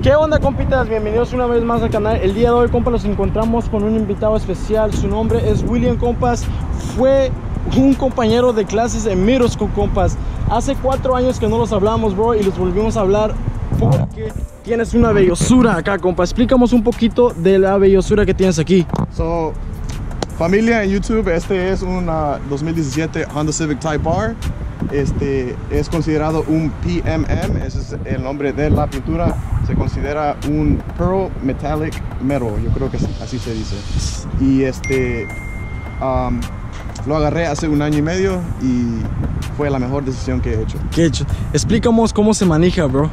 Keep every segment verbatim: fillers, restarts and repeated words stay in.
¿Qué onda, compitas? Bienvenidos una vez más al canal. El día de hoy, compas, nos encontramos con un invitado especial. Su nombre es William, compas. Fue un compañero de clases en middle school, compas. Hace cuatro años que no los hablamos, bro, y los volvimos a hablar porque tienes una bellosura acá, compa. Explícanos un poquito de la bellosura que tienes aquí. So, familia en YouTube, este es un uh, dos mil diecisiete Honda Civic Type R. Este es considerado un P M M, ese es el nombre de la pintura. Se considera un Pearl Metallic Metal, yo creo que así se dice. Y este um, lo agarré hace un año y medio y fue la mejor decisión que he hecho. ¿Qué he hecho? Explícanos cómo se maneja, bro.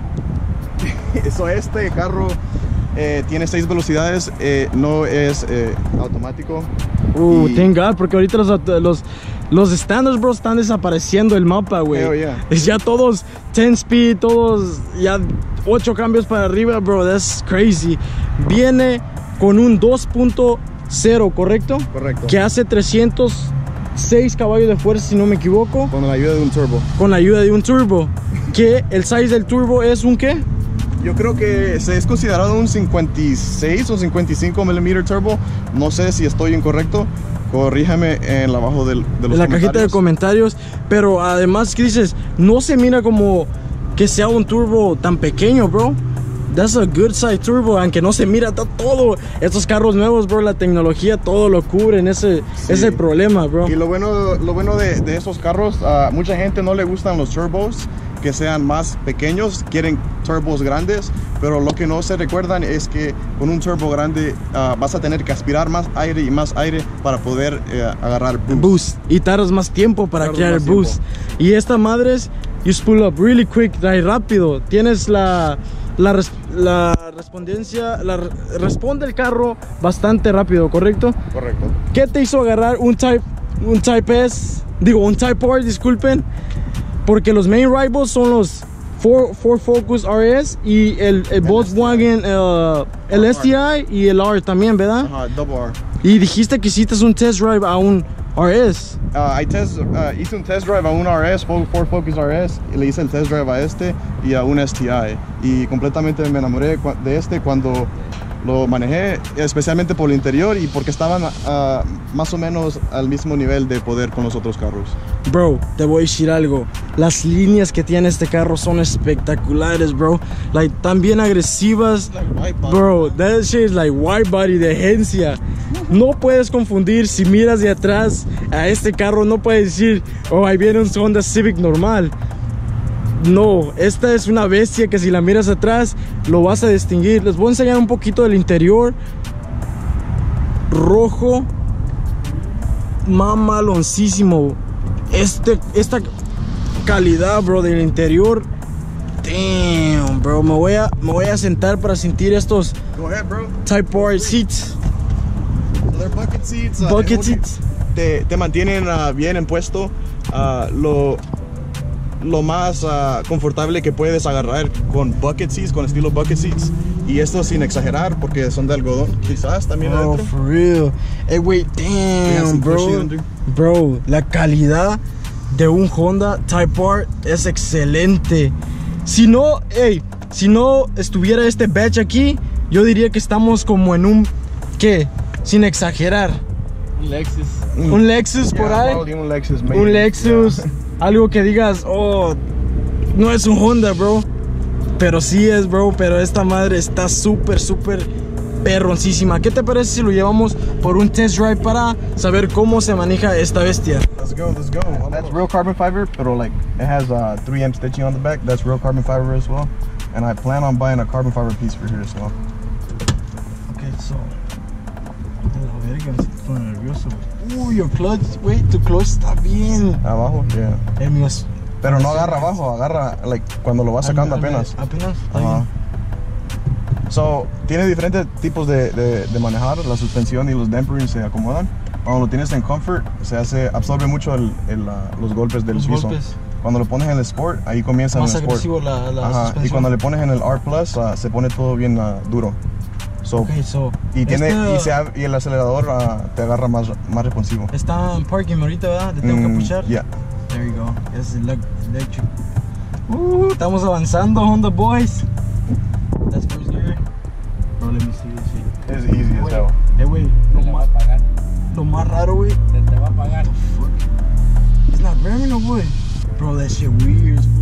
Eso, este carro eh, tiene seis velocidades, eh, no es eh, automático. Uh, y... thank God, porque ahorita los, los, los standards, bro, están desapareciendo el mapa, güey. Yeah. Es ya todos ten speed, todos ya ocho cambios para arriba, bro. That's crazy. Viene con un dos punto cero, ¿correcto? Correcto. Que hace trescientos seis caballos de fuerza, si no me equivoco. Con la ayuda de un turbo. Con la ayuda de un turbo. Que el size del turbo es un ¿qué? Yo creo que se es considerado un cincuenta y seis o cincuenta y cinco milímetros turbo. No sé si estoy incorrecto. Corríjame en la abajo del, de los en la cajita de comentarios. Pero además, ¿qué dices? No se mira como que sea un turbo tan pequeño, bro. That's a good size turbo, aunque no se mira todo. Estos carros nuevos, bro, la tecnología todo lo cubre en ese, sí. ese problema, bro. Y lo bueno, lo bueno de, de esos carros, a uh, mucha gente no le gustan los turbos que sean más pequeños, quieren turbos grandes, pero lo que no se recuerdan es que con un turbo grande uh, vas a tener que aspirar más aire y más aire para poder uh, agarrar boost. boost. Y tardas más tiempo para tardas crear el boost. Tiempo. Y esta madre es, you spool up really quick, trae rápido. Tienes la, la, res, la respondencia, la, responde el carro bastante rápido, ¿correcto? Correcto. ¿Qué te hizo agarrar un Type, un Type S, digo un Type R, disculpen? Porque los main rivals son los Ford, Ford Focus R S y el, el Volkswagen, uh, el S T I y el R también, ¿verdad? Ajá, double R. Y dijiste que hiciste un test drive a un R S. Uh, I test, uh, hice un test drive a un R S, Ford Focus R S, y le hice el test drive a este y a un S T I. Y completamente me enamoré de este cuando lo manejé, especialmente por el interior y porque estaban uh, más o menos al mismo nivel de poder con los otros carros. Bro, te voy a decir algo. Las líneas que tiene este carro son espectaculares, bro. Like, tan bien agresivas. Like bro, that shit is like white body de agencia. No puedes confundir si miras de atrás a este carro. No puedes decir, oh, ahí viene un Honda Civic normal. No, esta es una bestia que si la miras atrás lo vas a distinguir. Les voy a enseñar un poquito del interior. Rojo, mamaloncísimo. Este, esta calidad, bro, del interior. Damn, bro, me voy a, me voy a sentar para sentir estos Go ahead, bro. Type R seats. So they're bucket seats. Uh, Bucket seats. Te, te mantienen uh, bien en puesto. Uh, lo lo más uh, confortable que puedes agarrar con bucket seats, con estilo bucket seats. Y esto sin exagerar porque son de algodón, quizás también Oh, adentro. for real. Hey, wait, damn, bro. Bro, la calidad de un Honda Type R es excelente. Si no, hey, si no estuviera este badge aquí, yo diría que estamos como en un, ¿qué? Sin exagerar. Un Lexus. Un Lexus por Yeah, ahí. probably un Lexus, maybe. Un Lexus. Yeah. Algo que digas, oh, no es un Honda, bro. Pero sí es, bro. Pero esta madre está súper, súper perroncísima. ¿Qué te parece si lo llevamos por un test drive para saber cómo se maneja esta bestia? Let's go, let's go. That's real carbon fiber, pero like it has uh, three M stitching on the back. That's real carbon fiber as well. And I plan on buying a carbon fiber piece for here as well. Okay, so. A ver, que me estoy poniendo nervioso. Uy, your clutch, wait, tu clutch está bien. Abajo, yeah. El mío es. Pero no agarra abajo, agarra like cuando lo vas sacando apenas. Apenas. Ajá. So, tiene diferentes tipos de, de, de manejar. La suspensión y los dampers se acomodan. Cuando lo tienes en comfort, se hace, absorbe mucho el, el, uh, los golpes del Los piso. golpes. Cuando lo pones en el Sport, ahí comienza Más en el Sport. agresivo la, la Ajá. suspensión. Y cuando le pones en el R Plus, uh, se pone todo bien uh, duro. So, Okay, so, y, tiene, esta- y, se, ab- y el acelerador uh, te agarra más, más responsivo. Está en parking ahorita, ¿verdad? Te tengo que Mm, pushar. yeah. There you go. Es elec- electric. Uh, estamos avanzando, Honda boys. That's first gear. Bro, let me see this shit. It's easy as hell. Eh, güey, Se lo, te va más- a pagar. lo más raro, güey. Se te va a pagar. It's not burning no wood. Bro, that shit weird as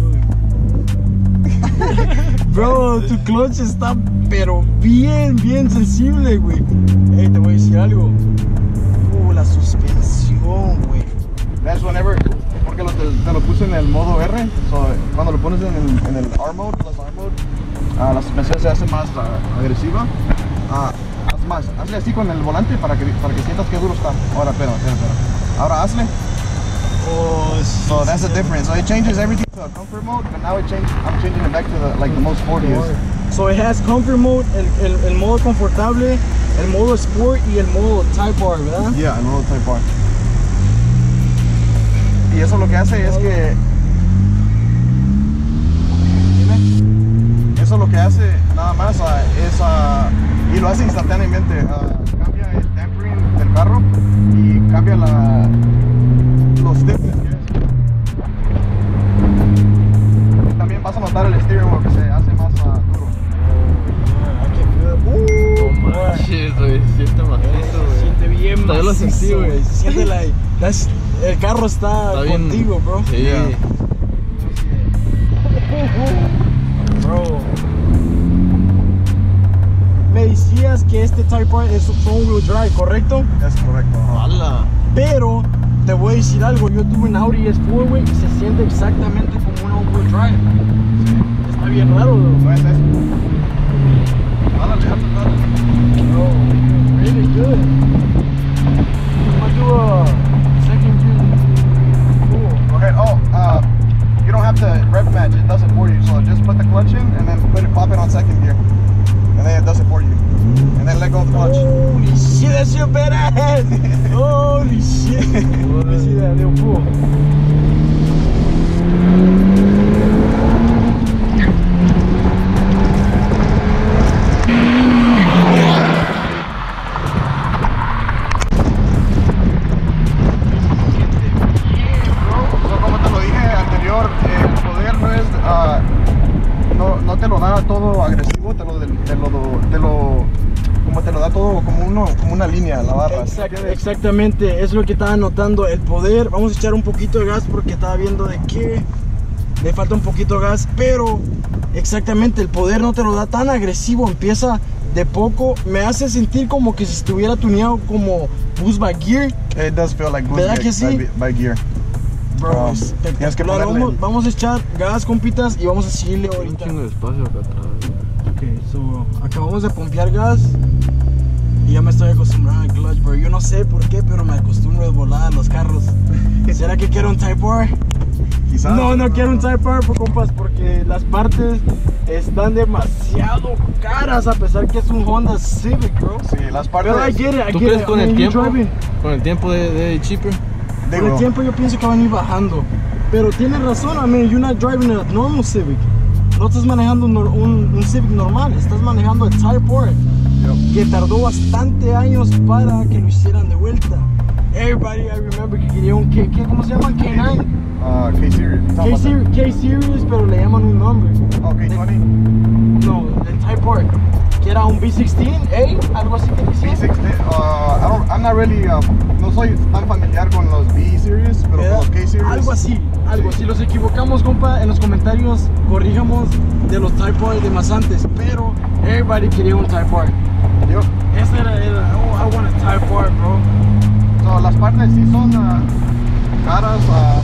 fuck. Bro, tu clutch está pero bien, bien sensible, güey. Ey, te voy a decir algo. Uh, la suspensión, güey. That's whenever, porque lo, te, te lo puse en el modo R, so, cuando lo pones en el, en el R mode, plus R mode, uh, la suspensión se hace más uh, agresiva. Uh, haz más, hazle así con el volante para que, para que sientas que duro está. Ahora, espera, espera, espera. Ahora hazle. Oh, So that's the difference. So it changes everything to a comfort mode, but now it change, I'm changing it back to the, like the most sportiest. So it has comfort mode, el, el, el modo confortable, el modo sport y el modo Type R, ¿verdad? Yeah, el modo Type R. Y eso lo que hace es que... Dime. Eso lo que hace nada más uh, es... Uh, y lo hace instantáneamente. Uh, cambia el tempering del carro y cambia la... los stiffness. También vas a notar el steering wheel que se hace más uh, duro. Uh, No manches, güey. Siente macizo, se güey. siente bien Hasta yo lo macizo, sentí, güey. Se siente like, that's- el carro está, Está bien. contigo, bro. Sí. Yeah. Bro. Me decías que este Type R es front wheel drive, ¿correcto? Es correcto. ajá. ¡Hala! Pero te voy a decir algo, yo tuve un Audi S cuatro, güey, y se siente exactamente como un all-wheel drive. Está bien raro, bro. No es eso. Dale, déjate, dale. Bro, really good. I'm gonna do a second gear. Cool. Go ahead. Oh, uh, you don't have to rev match. It does it for you. So just put the clutch in and then put it, pop it on second gear, and then it does it for you. And then let go of the clutch. Holy shit, that shit badass! Holy shit! Let me see that little pool. So, como te lo dije anterior, eh, el poder no es, ah, no, no te lo da todo agresivo, te lo, te lo, te lo, como te lo da todo como uno, como una línea, la barra. ¿sí Exact- entiendes? exactamente, es lo que estaba notando, el poder. Vamos a echar un poquito de gas porque estaba viendo de que le falta un poquito de gas, pero exactamente el poder no te lo da tan agresivo, empieza de poco, me hace sentir como que si estuviera tuneado como Boost by Gear. It does feel like boost ¿Verdad by, que sí? by, by gear. Bro, Um, espectacular. tienes que ponerle- vamos, vamos a echar gas, compitas, y vamos a seguirle Un ahorita. chingo de espacio acá atrás. Ok, so acabamos de pompear gas y ya me estoy acostumbrando al clutch, bro. Yo no sé por qué, pero me acostumbro de volada a los carros. ¿Será que quiero un Type R? Quizás. No, no quiero un Type R, por compas, porque las partes están demasiado caras a pesar que es un Honda Civic, bro. Sí, las partes. Pero I get it, I ¿Tú get crees it. con I el mean, you tiempo? driving. Con el tiempo de, de cheaper. Con digo, el tiempo yo pienso que van a ir bajando. Pero tienes razón, I mean, you're not driving a normal Civic. No estás manejando un, un, un Civic normal, estás manejando el Type R, Yep. que tardó bastante años para que lo hicieran de vuelta. Everybody, I remember que quería un K, ¿qué, ¿cómo se llama? K nueve. Uh, K-Series. you talking about K-Series, K-Series, pero le llaman un nombre. that? Oh, K twenty. No, el Type R, que era un B dieciséis, ¿eh? Algo así que B decía. sixteen. Uh, I don't, I'm not really. Uh, no soy tan familiar con los B-Series, pero con los K-Series. Algo así, algo. Sí. Si los equivocamos, compa, en los comentarios corrijamos de los Type R de más antes. Pero everybody quería un Type R. Yo, Ese era, era, oh, I want a Type R, bro. so, las partes sí son uh, caras. Uh,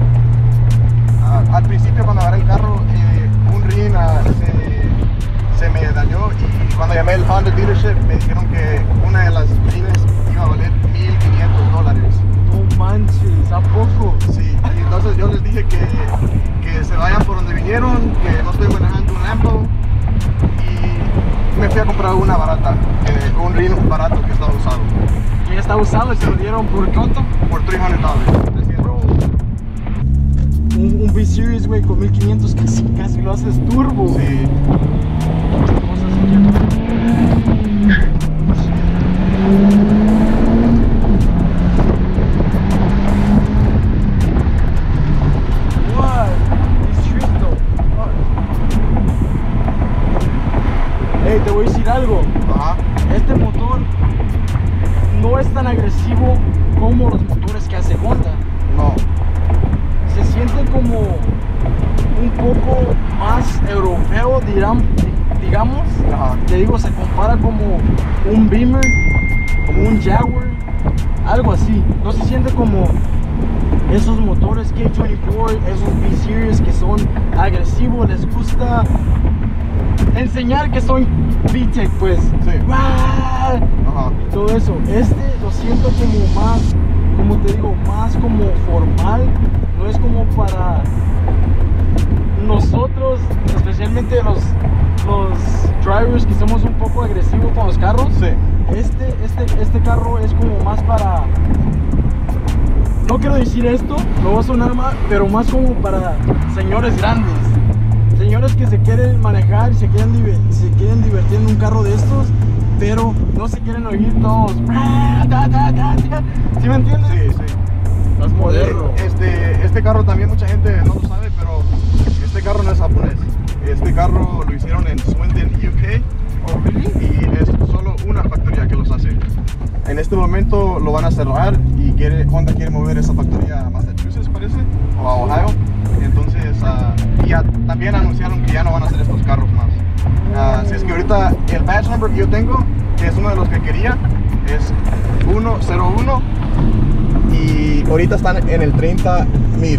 uh, al principio, cuando agarré el carro, eh, un rin uh, se, se me dañó. Y cuando llamé al Honda dealership, me dijeron que una de las rines iba a valer mil quinientos dólares. No manches, ¿a poco? Sí, y entonces yo les dije que, que se vayan por donde vinieron, que no estoy manejando un Lambo, y me fui a comprar una barata, eh, un rin barato que estaba usado, Que ya está usado y se lo dieron por cuánto? por trescientos dólares. Un, un B-Series, güey, con mil quinientos casi, casi lo haces turbo. Sí, Cosas así. What? It's Tristo. Hey, te voy a decir algo. como un poco más europeo, dirán, digamos. Ajá. Te digo, se compara como un Beamer, como un Jaguar, algo así. No se siente como esos motores K veinticuatro, esos B-Series que son agresivos, les gusta enseñar que son V-Tech, pues. Sí. ¡Wah! Ajá. Y todo eso. Este lo siento como más, como te digo, más como formal. No es como para nosotros, especialmente los, los drivers que somos un poco agresivos con los carros. Sí. Este, este, este carro es como más para, no quiero decir esto, no va a sonar mal, pero más como para señores grandes, señores que se quieren manejar y se quieren, se quieren divertir en un carro de estos, pero no se quieren oír todos. ¿Sí me entiendes? Sí, sí. Estás moderno. Este, este carro también mucha gente no lo sabe, pero este carro no es japonés. Este carro lo hicieron en Swindon, U K. Oh, really? Y es solo una factoría que los hace. En este momento lo van a cerrar y quiere, Honda quiere mover esa factoría a Massachusetts, parece, o a Ohio. Entonces, uh, ya también anunciaron que ya no van a hacer estos carros más. Uh, así es que ahorita el badge number que yo tengo, que es uno de los que quería, es uno cero uno y ahorita están en el treinta mil.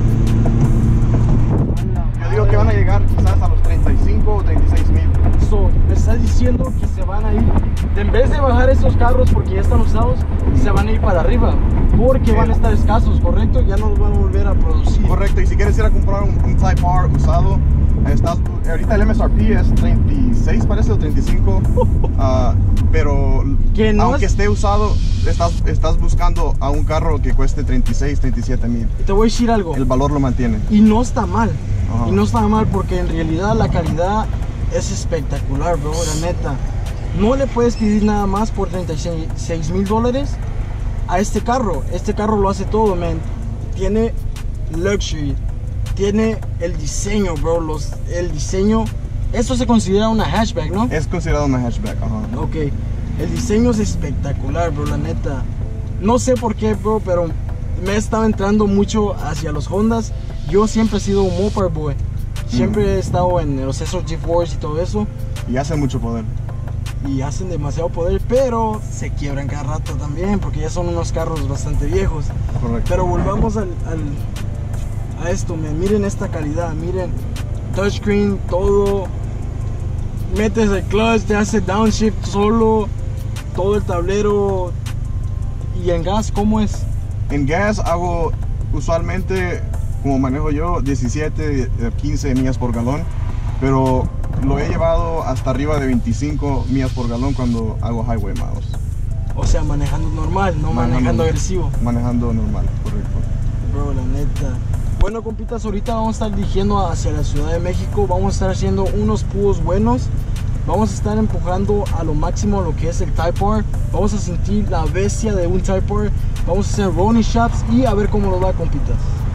Yo digo que van a llegar quizás a los treinta y cinco o treinta y seis mil. So, me estás diciendo que se van a ir, en vez de bajar esos carros porque ya están usados, se van a ir para arriba, porque Sí. van a estar escasos, ¿correcto? Ya no los van a volver a producir. Correcto, y si quieres ir a comprar un, un Type R usado, estás, ahorita el M S R P es treinta y seis parece o treinta y cinco, uh, pero Que no aunque es- esté usado, estás, estás buscando a un carro que cueste treinta y seis, treinta y siete mil. Y te voy a decir algo, El valor lo mantiene. y no está mal, Ajá. y no está mal porque en realidad la calidad es espectacular, bro, la neta. No le puedes pedir nada más por treinta y seis mil dólares a este carro. Este carro lo hace todo, man. Tiene luxury, tiene el diseño, bro, los, el diseño. Esto se considera una hatchback, ¿no? Es considerado una hatchback, ajá. Ok, el diseño es espectacular, bro, la neta. No sé por qué, bro, pero me estaba entrando mucho hacia los Hondas. Yo siempre he sido un Mopar boy. Siempre Mm. he estado en los esos G-Force y todo eso. Y hace mucho poder. Y hacen demasiado poder, pero se quiebran cada rato también, porque ya son unos carros bastante viejos. Correcto. Pero volvamos al, al- a esto, man. Miren esta calidad, miren. Touchscreen, todo. Metes el clutch, te hace downshift solo. Todo el tablero. Y en gas, ¿cómo es? En gas hago usualmente, como manejo yo, diecisiete, quince millas por galón, pero lo he llevado hasta arriba de veinticinco millas por galón cuando hago highway miles. O sea, manejando normal, no manejando, Manejando- agresivo. Manejando normal, correcto. Bro, la neta. Bueno, compitas, ahorita vamos a estar dirigiendo hacia la Ciudad de México. Vamos a estar haciendo unos pulls buenos. Vamos a estar empujando a lo máximo lo que es el Type R. Vamos a sentir la bestia de un Type R. Vamos a hacer rolling shots y a ver cómo nos va, compitas.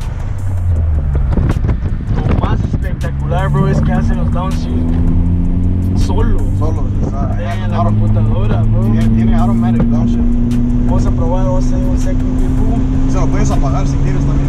Lo más espectacular, bro, es que hacen los downshift solo. Solo, está, En la auto- computadora, bro. tiene, tiene automatic downshift. Vamos a probar, vamos a hacer un second gear pull. Se lo puedes apagar si quieres también.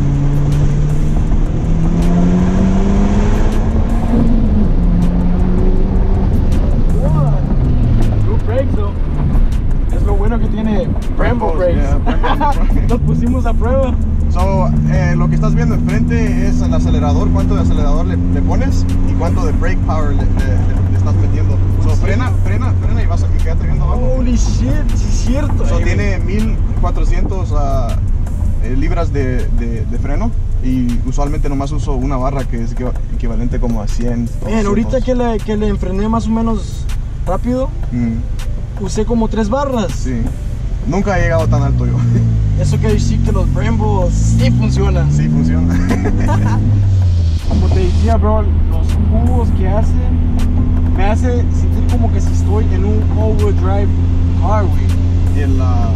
Good brakes, though. Es lo bueno que tiene Brembo Brembos, brakes. yeah, Brembo. Los pusimos a prueba. So, eh, lo que estás viendo enfrente es el acelerador, cuánto de acelerador le, le pones y cuánto de brake power le, le- le- le estás metiendo. So, Sí. frena, frena, frena y vas a y quédate viendo abajo. Holy shit, sí es cierto. So, Ey, tiene mil cuatrocientos ah, eh, libras de, de- de freno y usualmente nomás uso una barra que es equiva- equivalente como a cien. Man, ahorita que le, que le enfrené más o menos rápido, Mm, usé como tres barras. sí. Nunca he llegado tan alto yo. Eso quiere decir que los Brembo sí funcionan. Sí, funciona. Como te decía, bro, los jugos que hacen me hace sentir como que si estoy en un all-wheel drive car, güey. El, ah,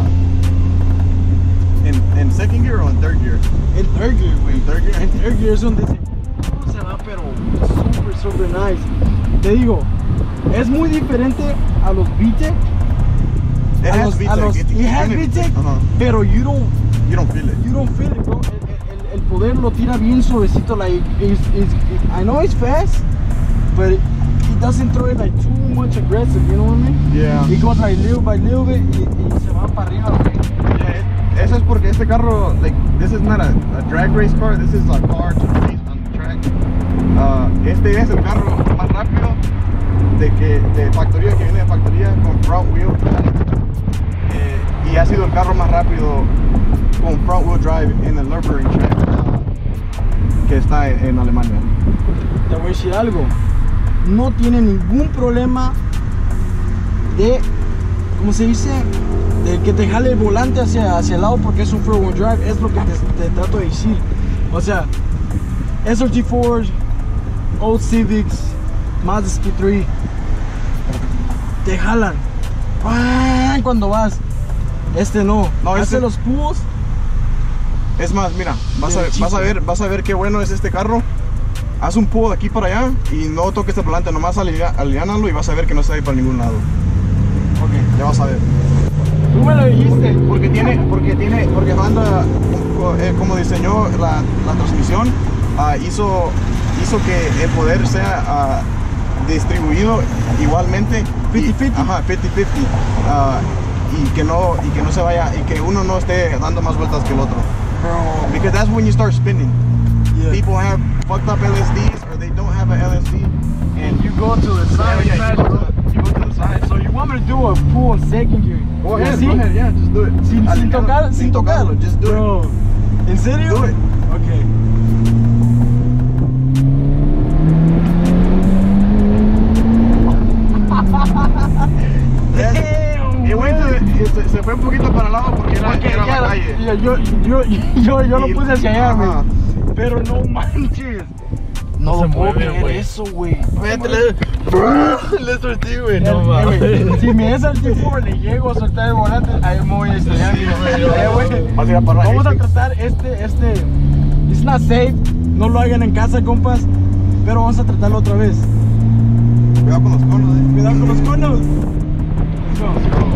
en, ¿En second gear o en third gear? El third gear, güey. En third gear. El third gear es donde se, se va, pero super, super nice. Te digo, es muy diferente a los V-Tech. It A has los, a V-Tech. los, It- it has tiene- V-Tech, Ajá. pero you don't, You don't feel it. you don't feel it, bro. El, el- el poder lo tira bien suavecito. Like, it's, it's, I know it's fast, but it, it doesn't throw it like too much aggressive, you know what I mean? Yeah. It goes like little by little bit y, y se va para arriba, güey. Yeah, eso es porque este carro, like, this is not a, a drag race car, this is a car to race on the track. Uh, este es el carro más rápido de, que, de factoría, que viene de factoría con front wheel. Eh, y ha sido el carro más rápido con front wheel drive en el Nürburgring track uh, que está en, en Alemania. Te voy a decir algo, no tiene ningún problema de, ¿cómo se dice? De que te jale el volante hacia, hacia el lado porque es un front wheel drive, es lo que te, te trato de decir. O sea, S R T Ford, Old Civics, Mazda C P tres, te jalan ¡ay! Cuando vas. Este no, no hace este... los cubos. Es más, mira, vas a, vas a ver, vas a ver qué bueno es este carro. Haz un pudo de aquí para allá y no toques el volante, nomás aliviánalo y vas a ver que no se va a ir para ningún lado. Ok, ya vas a ver. Tú me lo dijiste. Porque, porque tiene, porque tiene, porque Honda, eh, como diseñó la, la transmisión, uh, hizo, hizo que el poder sea uh, distribuido igualmente. cincuenta cincuenta. Ajá, cincuenta cincuenta. Uh, y que no, y que no se vaya, y que uno no esté dando más vueltas que el otro. Bro. Because that's when you start spinning. Yeah. People have fucked up L S Ds or they don't have a L S D, and You go to the side, yeah, yeah, you, go to, you go to the side. so you want me to do a pull in second gear? Go ahead, ¿Sí? go ahead, yeah, just do it. Sin, sin Alineado, tocar, sin tocarlo, just do Bro. it. ¿En serio? Do it. Okay. Damn, It went to the- se, se fue un poquito para el lado porque era, Okay, era ya, la calle. yo, yo, yo, yo, yo lo Y- puse hacia allá, ajá. güey. Pero no manches. No Se lo puedo mueve, creer güey. eso, güey. Fíjate, le, le sortí, güey. No Eh, güey, mames. si me es al tipo le llego a soltar el volante, ahí me voy a estrellar. Sí, güey, Eh, no. güey. Vas a ir a parar Vamos a este. tratar este, este. It's not safe. No lo hagan en casa, compas. Pero vamos a tratarlo otra vez. Cuidado con los conos, eh. Cuidado con los conos. Let's go, let's go.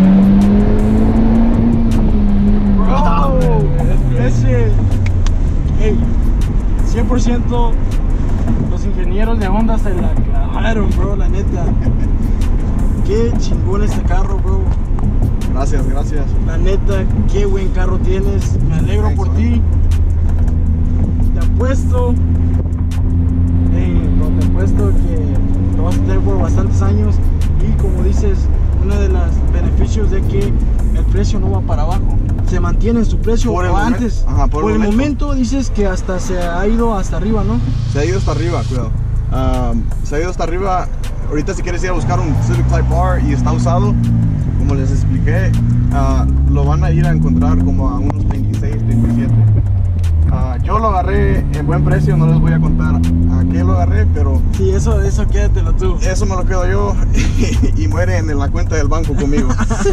Bro, ese. Hey, cien por ciento los ingenieros de Honda se la clavaron, bro, la neta. Qué chingón este carro, bro. Gracias, gracias. La neta, qué buen carro tienes. Me alegro Thanks, por man. ti. Te apuesto, eh, bro, te apuesto que lo vas a tener por bastantes años. Y como dices, uno de los beneficios de que el precio no va para abajo. Se mantiene en su precio Por el o momen- antes. ajá, por el el momento. momento dices que hasta se ha ido hasta arriba, ¿no? Se ha ido hasta arriba, cuidado. Um, se ha ido hasta arriba. Ahorita si quieres ir a buscar un Civic Type R y está usado, como les expliqué, uh, lo van a ir a encontrar como a unos veintiséis, veintisiete. Uh, yo lo agarré en buen precio, no les voy a contar a qué lo agarré, pero Sí, eso, eso quédatelo tú. eso me lo quedo yo y muere en la cuenta del banco conmigo.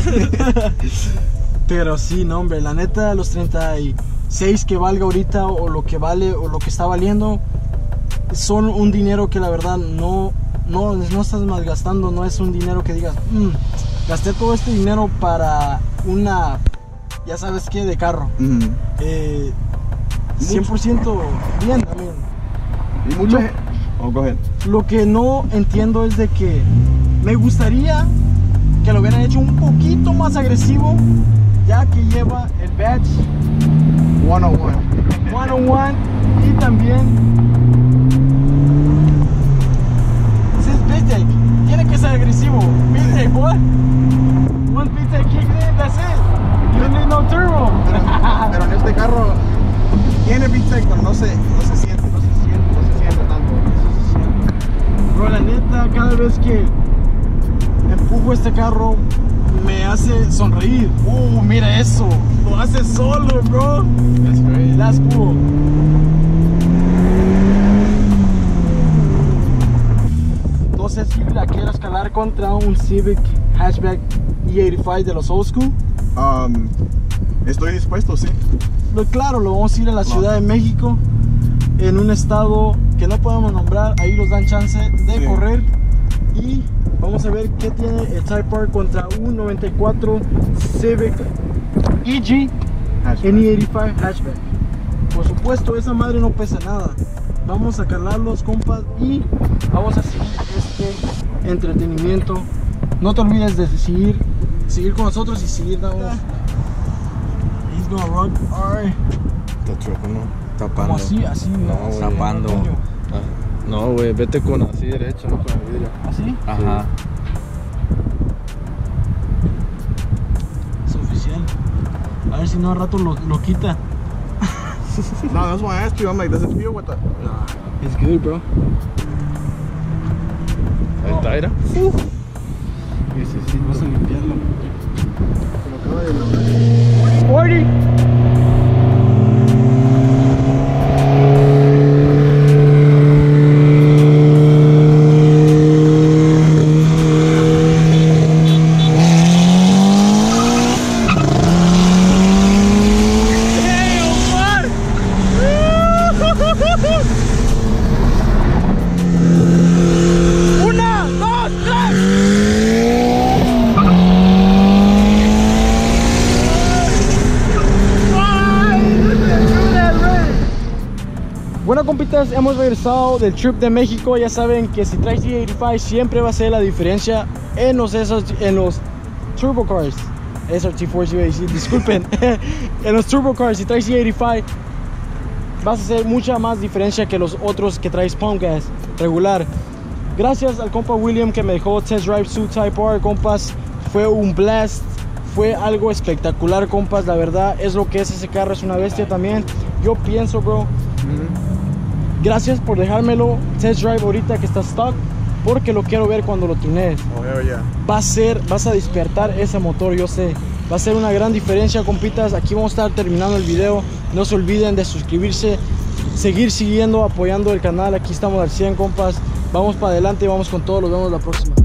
Pero sí, no, hombre, la neta, los treinta y seis que valga ahorita o lo que vale o lo que está valiendo son un dinero que la verdad no, no, no estás malgastando, no es un dinero que digas, "Mm, gasté todo este dinero para una, ya sabes qué, de carro." Mm. Eh, cien por ciento bien también. Y mucha Lo- gente... Oh, go ahead. Lo que no entiendo es de que me gustaría que lo hubieran hecho un poquito más agresivo, ya que lleva el badge one oh one. one oh one y también this is V-Tech, tiene que ser agresivo. V-Tech, boy. One V-Tech kick in, that's it. You don't need no turbo. Pero, pero en este carro tiene V-Tech, pero no se, no se siente, no se siente, no se siente tanto. Bro, la neta, cada vez que empujo este carro me hace sonreír. Uh, mira eso, lo hace solo, bro. That's great. That's cool. No sé si la quiero escalar contra un Civic Hatchback E ochenta y cinco de los old school. Um, estoy dispuesto, sí. Lo, claro, lo vamos a ir a la Claro. Ciudad de México, en un estado que no podemos nombrar. Ahí nos dan chance de Sí. correr. Y vamos a ver qué tiene el Type R contra un noventa y cuatro Civic E G Hatchback. en E ochenta y cinco Hatchback. por supuesto, esa madre no pesa nada. Vamos a cargarlos, compas, y vamos a seguir este entretenimiento. No te olvides de seguir, seguir con nosotros y seguir dando. He's gonna rock. Alright. Está chueco, ¿no? Como Tapando. así, así, No, güey. Zapando. Ah, no, güey, vete con así derecho, no con el vidrio. ¿Así? Ajá. Es oficial. A ver si no al rato lo, lo quita. No, that's why I asked you. I'm like, does it feel with the... It's good, bro. Ahí está, mira. Vas a limpiarlo. Como acaba de lograr. Forty. Bueno, compitas, hemos regresado del trip de México. Ya saben que si traes G ochenta y cinco siempre va a ser la diferencia en los, esos, en los turbo cars. S R T cuatro iba a decir, disculpen. En los turbo cars, si traes G ochenta y cinco vas a hacer mucha más diferencia que los otros que traes pump gas regular. Gracias al compa William que me dejó test drive su Type R, compas. Fue un blast, fue algo espectacular, compas. La verdad es lo que es ese carro, es una bestia también. Yo pienso, bro. Gracias por dejármelo test drive ahorita que está stock, porque lo quiero ver cuando lo tunees. Oh, hell yeah. Va a ser, vas a despertar ese motor, yo sé. Va a ser una gran diferencia, compitas. Aquí vamos a estar terminando el video. No se olviden de suscribirse, seguir siguiendo, apoyando el canal. Aquí estamos al cien, compas. Vamos para adelante y vamos con todo. Nos vemos la próxima.